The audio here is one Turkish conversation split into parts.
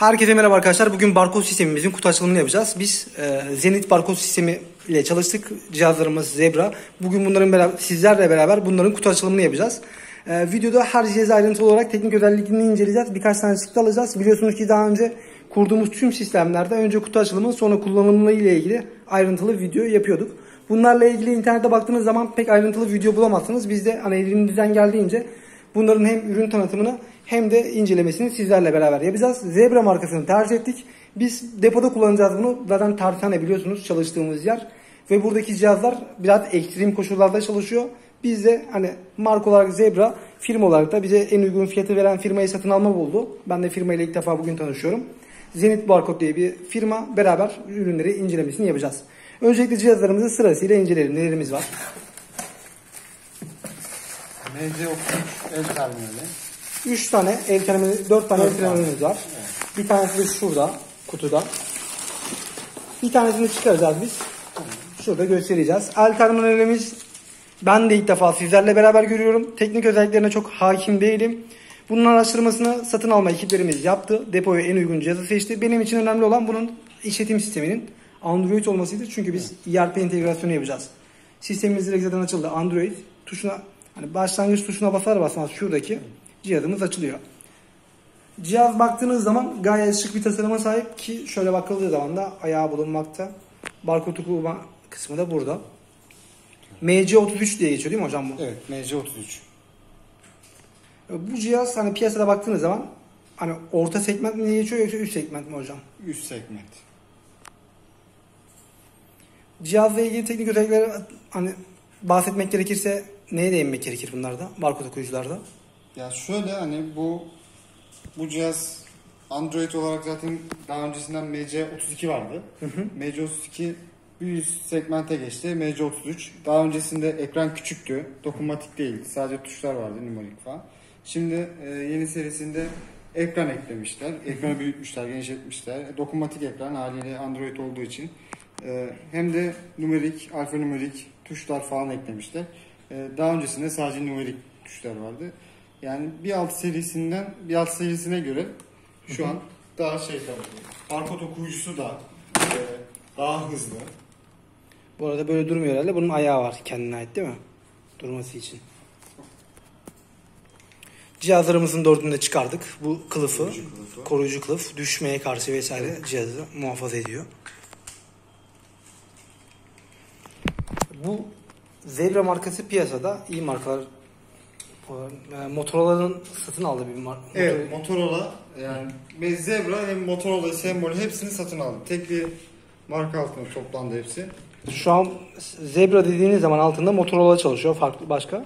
Herkese merhaba arkadaşlar. Bugün barkod sistemimizin kutu açılımını yapacağız. Biz Zenit barkod sistemi ile çalıştık. Cihazlarımız Zebra. Bugün sizlerle beraber bunların kutu açılımını yapacağız. Videoda her cihazı ayrıntılı olarak teknik özelliklerini inceleyeceğiz. Birkaç tane çıktı alacağız. Biliyorsunuz ki daha önce kurduğumuz tüm sistemlerde önce kutu açılımı sonra kullanımı ile ilgili ayrıntılı video yapıyorduk. Bunlarla ilgili internette baktığınız zaman pek ayrıntılı video bulamazsınız. Biz de elimizden geldiğince bunların hem ürün tanıtımını hem de incelemesini sizlerle beraber yapacağız. Zebra markasını tercih ettik. Biz depoda kullanacağız bunu. Zaten tersane biliyorsunuz çalıştığımız yer. Ve buradaki cihazlar biraz ekstrem koşullarda çalışıyor. Biz de marka olarak Zebra, firma olarak da bize en uygun fiyatı veren firmayı satın alma oldu. Ben de firmayla ilk defa bugün tanışıyorum. Zenit Barkod diye bir firma. Beraber ürünleri incelemesini yapacağız. Öncelikle cihazlarımızı sırasıyla inceleyelim. Nelerimiz var? MC33 el terminali. 3 tane el terminali, 4 tane el terminalimiz var. Evet. Bir tanesi de şurada, kutuda. Bir tanesini çıkaracağız biz. Şurada göstereceğiz. El terminalimiz ben de ilk defa sizlerle beraber görüyorum. Teknik özelliklerine çok hakim değilim. Bunun araştırmasını satın alma ekiplerimiz yaptı. Depoya en uygun cihazı seçti. Benim için önemli olan bunun işletim sisteminin Android olmasıydı. Çünkü biz ERP entegrasyonu yapacağız. Sistemimiz direkt zaten açıldı. Android tuşuna, başlangıç tuşuna basar basmaz şuradaki cihazımız açılıyor. Cihaz baktığınız zaman gayet şık bir tasarıma sahip ki şöyle bakıldığı zaman da ayağı bulunmakta. Barkod okuma kısmı da burada. MC33 diye geçiyor değil mi hocam bu? Evet, MC33. Bu cihaz piyasada baktığınız zaman orta segment mi diye geçiyor yoksa üst segment mi hocam? Üst segment. Cihazla ilgili teknik özellikleri bahsetmek gerekirse neye değinmek gerekir bunlarda? Barkod okuyucularda. Ya şöyle bu cihaz Android olarak zaten daha öncesinden MC32 vardı. MC32 bir üst segmente geçti. MC33. Daha öncesinde ekran küçüktü. Dokunmatik değildi. Sadece tuşlar vardı, numarik falan. Şimdi yeni serisinde ekran eklemişler. Ekranı büyütmüşler, genişletmişler. Dokunmatik ekran haliyle Android olduğu için. Hem de numarik, alfanümerik tuşlar falan eklemişler. Daha öncesinde sadece numarik tuşlar vardı. Yani bir alt serisine göre şu an daha barkod okuyucusu da daha hızlı. Bu arada böyle durmuyor herhalde. Bunun ayağı var kendine ait değil mi? Durması için. Cihazlarımızın dördünü de çıkardık. Bu koruyucu kılıf düşmeye karşı vesaire cihazı muhafaza ediyor. Bu Zebra markası piyasada iyi markalar. Motorola'nın satın aldığı bir marka. Evet, Motorola yani Zebra hem Motorola sembolü hepsini satın aldı. Tek bir marka altında toplandı hepsi. Şu an Zebra dediğiniz zaman altında Motorola çalışıyor. Farklı başka?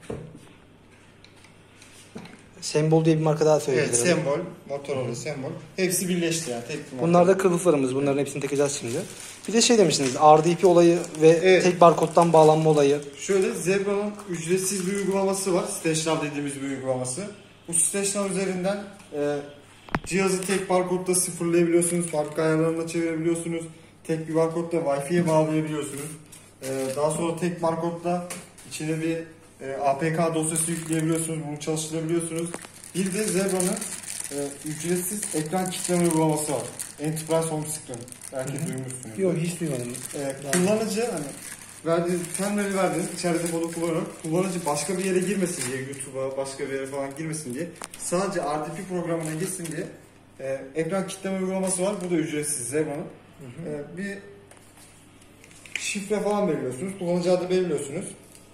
Sembol diye bir marka daha söylediler. Evet, sembol, Motorola sembol. Hepsi birleşti yani tek bir marka. Bunlar da kılıflarımız. Bunların hepsini takacağız şimdi. Bir de demiştiniz RDP olayı ve tek barkodtan bağlanma olayı. Şöyle Zebra'nın ücretsiz bir uygulaması var. Stashnav dediğimiz bir uygulaması. Bu Stashnav üzerinden cihazı tek barkodla sıfırlayabiliyorsunuz. Fabrika ayarlarına çevirebiliyorsunuz. Tek bir barkodla Wi-Fi'ye bağlayabiliyorsunuz. Daha sonra tek barkodla içine bir APK dosyası yükleyebiliyorsunuz. Bunu çalıştırabiliyorsunuz. Bir de Zebra'nın ücretsiz ekran kitleme uygulaması var. Enterprise Home Screen. Belki duymuşsunuz. Yok, hiç duymadım. Kullanıcı terminali verdiniz, içeride depoda kullanıcı başka bir yere girmesin diye, YouTube'a başka bir yere falan girmesin diye, sadece RDP programına gitsin diye ekran kitleme uygulaması var. Bu da ücretsiz Zebra'nın. Bir şifre falan belirliyorsunuz, kullanıcı adı belirliyorsunuz.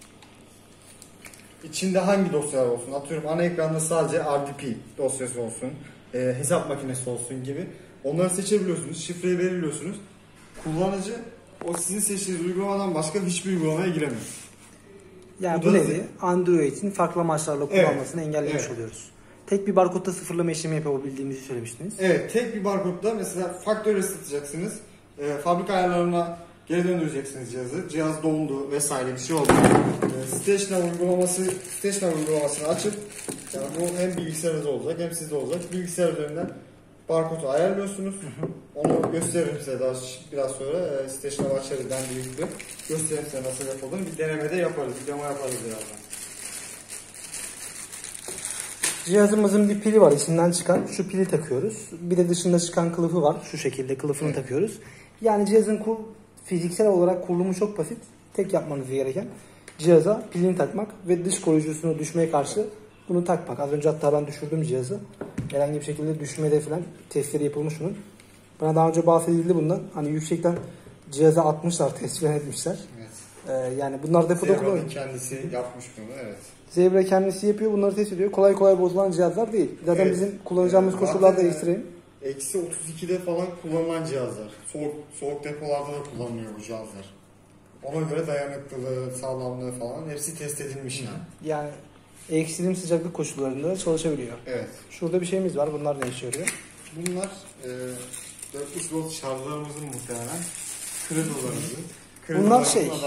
İçinde hangi dosyalar olsun, atıyorum ana ekranda sadece RDP dosyası olsun, hesap makinesi olsun gibi. Onları seçebiliyorsunuz, şifreyi belirliyorsunuz. Kullanıcı o sizin seçtiğiniz uygulamadan başka hiçbir uygulamaya giremiyor. Yani bu nevi Android'in farklı amaçlarla kullanmasını engellemiş oluyoruz. Tek bir barkodda sıfırlama işlemi yapabildiğimizi söylemiştiniz. Evet, tek bir barkodda mesela faktörü ısıtacaksınız. Fabrika ayarlarına geri döndüreceksiniz cihazı. Cihaz dondu vesaire bir şey oldu. Stashnav uygulamasını açıp bu hem bilgisayarınızda olacak hem sizde olacak. Bilgisayar üzerinden barkodu ayarlıyorsunuz. Onu gösteririm size biraz sonra. Stashnav açarız dendiğimizde. Gösteririm size nasıl yapıldığını. Bir denemede yaparız. Bir demo yaparız birazdan. Cihazımızın bir pili var, içinden çıkan. Şu pili takıyoruz. Bir de dışında çıkan kılıfı var. Şu şekilde kılıfını takıyoruz. Yani cihazın fiziksel olarak kurulumu çok basit. Tek yapmanız gereken cihaza pilini takmak ve dış koruyucusunu düşmeye karşı bunu takmak. Az önce hatta ben düşürdüm cihazı. Herhangi bir şekilde düşmede falan testleri yapılmış bunun. Bana daha önce bahsedildi bundan. Hani yüksekten cihaza atmışlar, test etmişler. Evet. Yani bunlar depoda kullanılıyor. Kendisi yapmış bunu, evet. Zebra kendisi yapıyor, bunları test ediyor. Kolay kolay bozulan cihazlar değil. Zaten evet. bizim kullanacağımız koşullarda ekstrem. Eksi 32'de falan kullanılan cihazlar. Soğuk depolarda da kullanılıyor bu cihazlar. Ona göre dayanıklılığı, sağlamlığı falan hepsi test edilmiş yani. Yani ekstrem sıcaklık koşullarında da çalışabiliyor. Evet. Şurada bir şeyimiz var. Bunlar ne işe yarıyor? Bunlar 400 volt şarjlarımızın muhtemelen kredolarımızın. Bunlar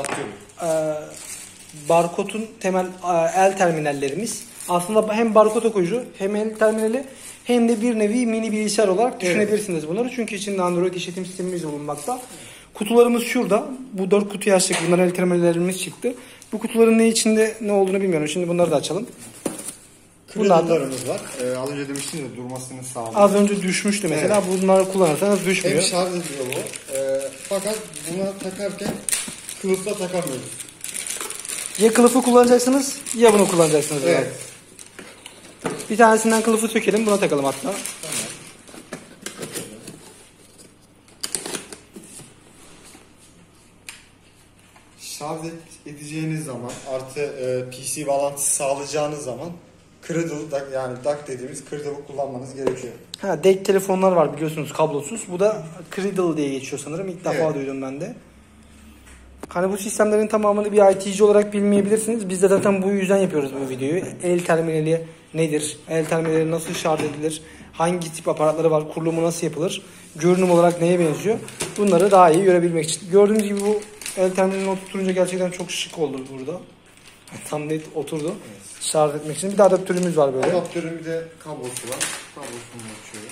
barkodun temel el terminallerimiz. Aslında hem barkod okuyucu hem el terminali hem de bir nevi mini bilgisayar olarak düşünebilirsiniz bunları. Çünkü içinde Android işletim sistemimiz bulunmakta. Kutularımız şurada. Bu 4 kutuyu açtık. Bunların el terminallerimiz çıktı. Bu kutuların ne içinde ne olduğunu bilmiyorum. Şimdi bunları da açalım. Kredolarımız var. Az önce demiştim de durmasını sağlıyor. Az önce düşmüştü mesela. Evet. Bunları kullanırsanız düşmüyor. Hem şarj ediyor bu. Fakat buna takarken kılıfla takamıyoruz. Ya kılıfı kullanacaksınız ya bunu kullanacaksınız. Evet. Yani. Bir tanesinden kılıfı sökelim. Buna takalım hatta. Tamam. Şarj edeceğiniz zaman artı PC bağlantısı sağlayacağınız zaman Cradle yani DAC dediğimiz Cradle'ı kullanmanız gerekiyor. DAC telefonlar var biliyorsunuz kablosuz. Bu da Cradle diye geçiyor sanırım. İlk defa duydum ben de. Hani bu sistemlerin tamamını bir IT'ci olarak bilmeyebilirsiniz. Biz de zaten bu yüzden yapıyoruz bu videoyu. El terminali nedir? El terminali nasıl şarj edilir? Hangi tip aparatları var? Kurulumu nasıl yapılır? Görünüm olarak neye benziyor? Bunları daha iyi görebilmek için. Gördüğünüz gibi bu el terminalini oturtunca gerçekten çok şık oldu burada. Tam net oturdu. Evet. Şarj etmek için. Bir de adaptörümüz var böyle. Adaptörün bir de kablosu var. Kablosunu açıyor.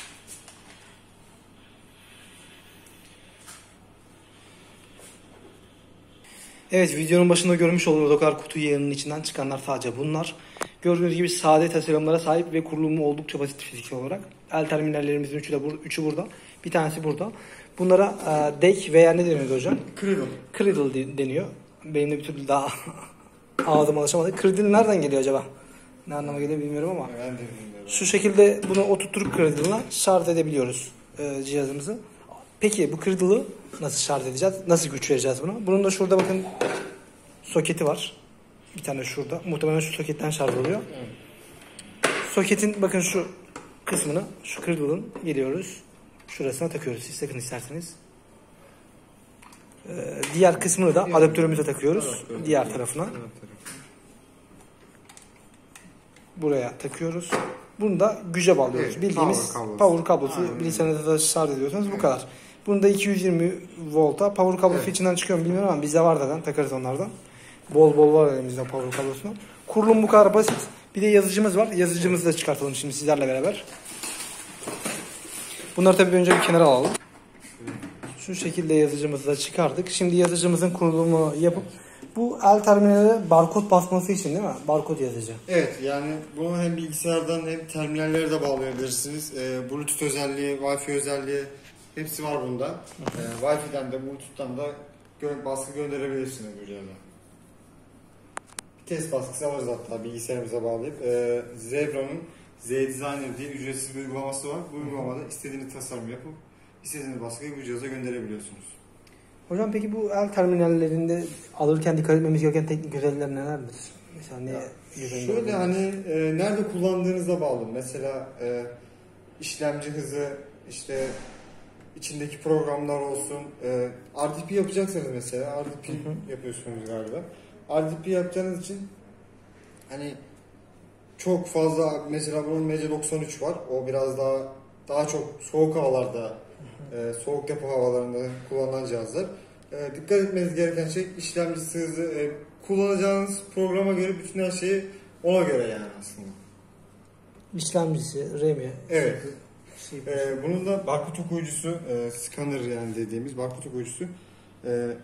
Evet, videonun başında görmüş olduğunuz o kadar kutu yığınının içinden çıkanlar sadece bunlar. Gördüğünüz gibi sade tasarımlara sahip ve kurulumu oldukça basit fiziksel olarak. El terminallerimizin üçü burada. Bir tanesi burada. Bunlara DAC veya ne deniyor hocam? Cradle deniyor. Benim de bir türlü daha ağzıma alışamadı. Cradle nereden geliyor acaba? Ne anlama geliyor bilmiyorum ama. Ben de bilmiyorum. Şu şekilde bunu oturtup Cradle'la şarj edebiliyoruz cihazımızı. Peki bu Cradle'ı nasıl şarj edeceğiz? Nasıl güç vereceğiz buna? Bunun da şurada bakın soketi var. Bir tane şurada. Muhtemelen şu soketten şarj oluyor. Evet. Soketin bakın şu kısmını, şu Cradle'ın geliyoruz. Şurasına takıyoruz. Siz takın isterseniz. Diğer kısmını da adaptörümüze takıyoruz. Diğer tarafına. Buraya takıyoruz. Bunu da güce bağlıyoruz. Evet, bildiğimiz power kablosu. Bilgisayarınızda da şarj ediyorsanız bu kadar. Bunu da 220 volta power kablosu içinden çıkıyor mu bilmiyorum ama bizde var zaten. Takarız onlardan. Bol var elimizde power kablosunu. Kurulum bu kadar basit. Bir de yazıcımız var. Yazıcımızı da çıkartalım şimdi sizlerle beraber. Bunları tabii önce bir kenara alalım. Şu şekilde yazıcımızı da çıkardık. Şimdi yazıcımızın kurulumunu yapıp bu el terminale barkod basması için değil mi? Barkod yazıcı. Evet, yani bunu hem bilgisayardan hem terminallere de bağlayabilirsiniz. Bluetooth özelliği, Wi-Fi özelliği hepsi var bunda. Wi-Fi'den de Bluetooth'tan da baskı gönderebilirsiniz bu cihaza. Test baskısı alırız hatta bilgisayarımıza bağlayıp. Zebra'nın Z-Designer diye ücretsiz bir uygulaması var. Bu uygulamada istediğiniz tasarım yapıp istediğiniz baskıyı bu cihaza gönderebiliyorsunuz. Hocam peki bu el terminallerinde alırken dikkat etmemiz gereken teknik özellikler nelerdir? Mesela ne? Şöyle hani nerede kullandığınıza bağlı. Mesela işlemci hızı, işte içindeki programlar olsun. RDP yapacaksınız mesela. RDP yapıyorsunuz galiba. RDP yapacağınız için hani çok fazla mesela bunun MC93 var. O biraz daha çok soğuk havalarda soğuk depo havalarında kullanılan cihazlar. Dikkat etmeniz gereken şey işlemcisi hızı, kullanacağınız programa göre bütün her şeyi ona göre yani aslında. İşlemcisi, RAM'i. Evet. Bunun da barkod okuyucusu, scanner yani dediğimiz barkod okuyucusu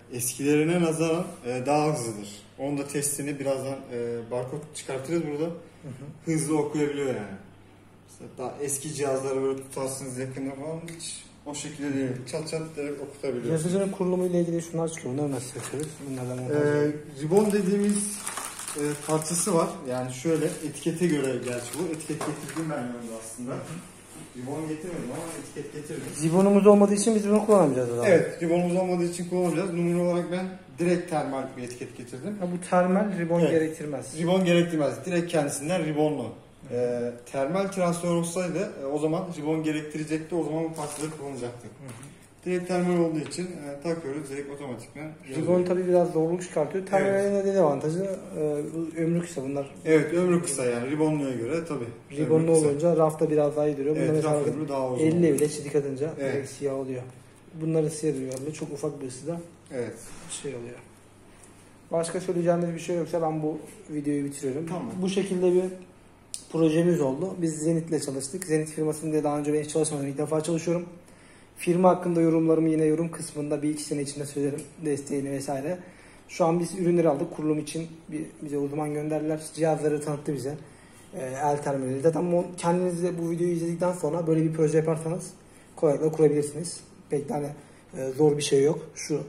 eskilerine nazaran daha hızlıdır. Onun da testini birazdan barkod çıkartırız burada. hızlı okuyabiliyor yani. Mesela daha eski cihazları böyle tutarsınız yakında falan, hiç o şekilde değil. Çat çat direkt okutabiliyor. Yazıcının kurulumu ile ilgili şunlar çıkıyor. Bunları nasıl yapıyoruz? Bunlardan Ribbon dediğimiz parçası var. Yani şöyle etikete göre, gerçi bu etiket getirdim ben yanımda aslında. Ribbon getirmedim ama etiket getirdim. Ribbonumuz olmadığı için biz bunu kullanamayacağız o zaman. Evet, ribbonumuz olmadığı için kullanamayacağız. Numara olarak ben direkt termal bir etiket getirdim. Ha, bu termal ribbon gerektirmez. Ribbon gerektirmez. Direkt kendisinden ribbonlu. Termal transfer olsaydı o zaman ribbon gerektirecekti. O zaman bu parçaları kullanacaktık. Direkt termal olduğu için takıyoruz direkt otomatikman. Ribbon tabi biraz zorluk çıkartıyor. Termalin ne de avantajı ömrü kısa bunlar. Evet, ömrü kısa yani ribbonluya göre tabi. Ribbonlu olunca rafta biraz daha iyi duruyor. Evet, mesela raf ömrü daha uzun. 50 bile çizik atınca Evet. direkt siyah oluyor. Bunları siyah duruyor. Çok ufak bir ısıda Evet. şey oluyor. Başka söyleyeceğimiz bir şey yoksa ben bu videoyu bitiriyorum. Tamam. Bu şekilde bir projemiz oldu. Biz Zenit'le çalıştık. Zenit firmasında daha önce ben hiç çalışmadım. İlk defa çalışıyorum. Firma hakkında yorumlarımı yine yorum kısmında bir iki sene içinde söylerim. Desteğini vesaire. Şu an biz ürünleri aldık. Kurulum için bize uzman gönderdiler. Cihazları tanıttı bize. El terminali. Zaten kendiniz de bu videoyu izledikten sonra böyle bir proje yaparsanız kolaylıkla kurabilirsiniz. Pek de zor bir şey yok. Şu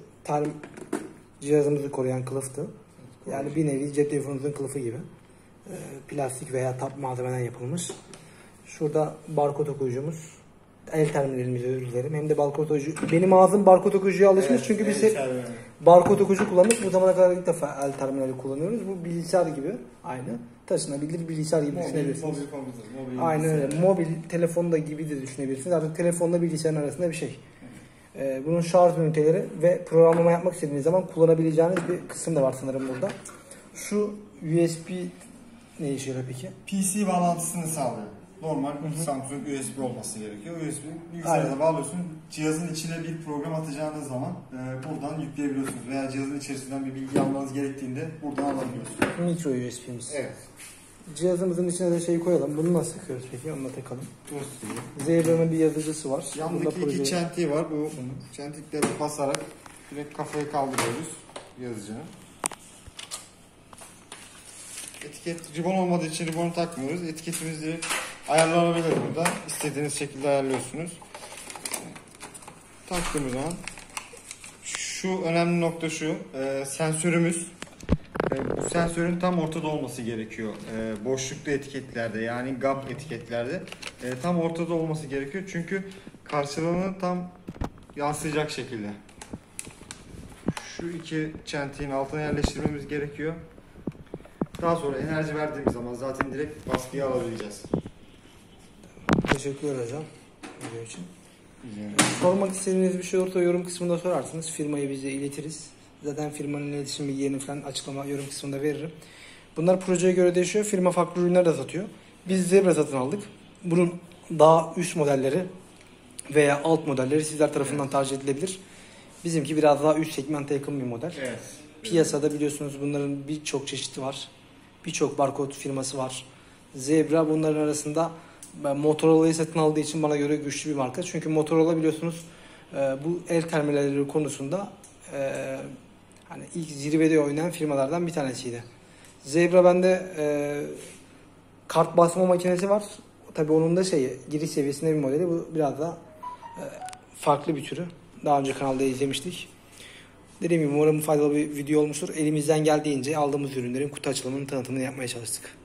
cihazımızı koruyan kılıftı. Yani bir nevi cep telefonunuzun kılıfı gibi. Plastik veya tap malzemeden yapılmış. Şurada barkod okuyucumuz. El terminalimizi özür dilerim. Hem de barkod okuyucu. Benim ağzım barkod okuyucuya alışmış, evet, çünkü biz barkod okuyucu kullandık. Bu zamana kadar ilk defa el terminali kullanıyoruz. Bu bilgisayar gibi aynı. Taşınabilir bilgisayar gibi düşünebilirsiniz. Aynen öyle. Mobil telefonda gibi de düşünebilirsiniz. Artık telefonla bilgisayarın arasında bir şey. Bunun şarj üniteleri ve programlama yapmak istediğiniz zaman kullanabileceğiniz bir kısım da var sanırım burada. Şu USB ne işe yarıyor peki? PC bağlantısını sağlıyor. Normal Samsung USB olması gerekiyor. USB bilgisayara bağlıyorsun. Cihazın içine bir program atacağınız zaman buradan yükleyebiliyorsunuz. Veya cihazın içerisinden bir bilgi almanız gerektiğinde buradan alabiliyorsunuz. Micro USB'miz. Evet. Cihazımızın içine de şeyi koyalım. Bunu nasıl takıyoruz peki? Onunla takalım. Zebra'nın bir yazıcısı var. Yandaki iki çentiği var. Bu çentikleri basarak direkt kafayı kaldırıyoruz yazıcının. Etiket ribbon olmadığı için ribbonu takmıyoruz. Etiketimiz direkt ayarlanabilir burada. İstediğiniz şekilde ayarlıyorsunuz. Taktığımız zaman şu önemli nokta şu. Sensörümüz. Bu sensörün tam ortada olması gerekiyor. Boşluklu etiketlerde yani gap etiketlerde tam ortada olması gerekiyor. Çünkü karşılığını tam yansıyacak şekilde. Şu iki çentiğin altına yerleştirmemiz gerekiyor. Daha sonra enerji verdiğimiz zaman zaten direkt baskıyı alabileceğiz. Teşekkürler hocam video için. Sormak istediğiniz bir şey olursa yorum kısmında sorarsınız. Firmayı bize iletiriz. Zaten firmanın iletişim bilgilerini falan açıklama yorum kısmında veririm. Bunlar projeye göre değişiyor. Firma farklı ürünler de satıyor. Biz Zebra satın aldık. Bunun daha üst modelleri veya alt modelleri sizler tarafından tercih edilebilir. Bizimki biraz daha üst segmente yakın bir model. Evet. Piyasada biliyorsunuz bunların birçok çeşidi var. Birçok barkod firması var. Zebra bunların arasında, Motorola'yı satın aldığı için bana göre güçlü bir marka. Çünkü Motorola biliyorsunuz bu el terminalleri konusunda hani ilk zirvede oynayan firmalardan bir tanesiydi. Zebra bende kart basma makinesi var. Tabii onun da giriş seviyesinde bir modeli. Bu biraz da farklı bir türü. Daha önce kanalda izlemiştik. Dediğim gibi umarım faydalı bir video olmuştur. Elimizden geldiğince aldığımız ürünlerin kutu açılımının tanıtımını yapmaya çalıştık.